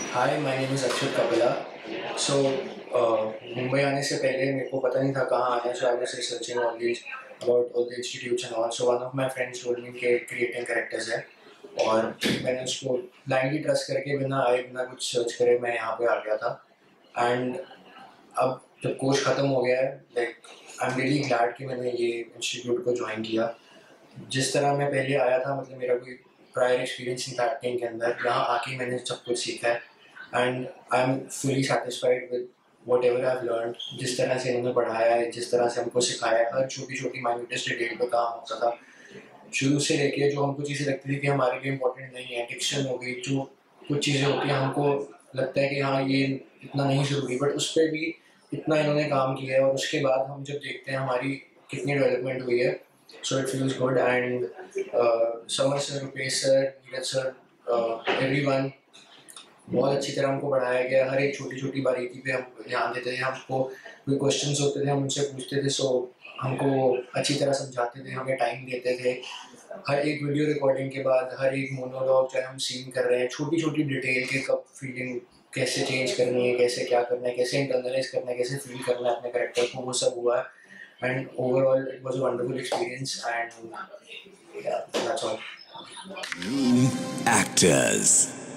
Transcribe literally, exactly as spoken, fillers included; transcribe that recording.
Hi my name is Akshit Kapila so Mumbai आने से पहले मेरे को पता नहीं था कहाँ आना है so I was researching all these about all the institutes and all so one of my friends told me कि क्रिएटिंग कैरेक्टर्स है और मैंने उसको ब्लाइंडली ट्रस्ट करके बिना आए बिना कुछ सर्च करे मैं यहाँ पे आ गया था एंड अब जब कोर्स ख़त्म हो गया है like I am really glad कि मैंने ये इंस्टीट्यूट को ज्वाइन किया। जिस तरह मैं पहले आया था मतलब मेरा कोई प्रायर एक्सपीरियंस नहीं था एक्टिंग के अंदर, यहाँ आके मैंने सब कुछ सीखा है and I am fully satisfied with whatever I have learn. जिस तरह से इन्होंने पढ़ाया है, जिस तरह से हमको सिखाया है, हर छोटी छोटी माइन्यूटेस्ट डिटेल पे काम होता था शुरू से लेके। जो हमको चीज़ें लगती थी कि हमारे लिए इम्पोर्टेंट नहीं है, डिक्शन हो गई, जो कुछ चीज़ें होती हैं हमको लगता है कि हाँ ये इतना नहीं ज़रूरी, बट उस पर भी इतना इन्होंने काम किया है और उसके बाद हम जब देखते हैं हमारी कितनी डेवलपमेंट हुई है so it feels good. And Samar sir, Rupesh sir, Neeraj sir, everyone बहुत अच्छी तरह हमको पढ़ाया गया। हर एक छोटी छोटी बारीकी पे हम ध्यान देते थे। हमको कोई क्वेश्चंस होते थे हम उनसे पूछते थे, सो हमको अच्छी तरह समझाते थे, हमें टाइम देते थे। हर एक वीडियो रिकॉर्डिंग के बाद, हर एक मोनोलॉग चाहे हम सीन कर रहे हैं, छोटी छोटी डिटेल के कब फीलिंग कैसे चेंज करनी है, कैसे क्या करना है, कैसे इंटरनलाइज करना है, कैसे फील करना है अपने करेक्टर को, वो सब हुआ। And overall it was a wonderful experience and yeah, that's all. Actors.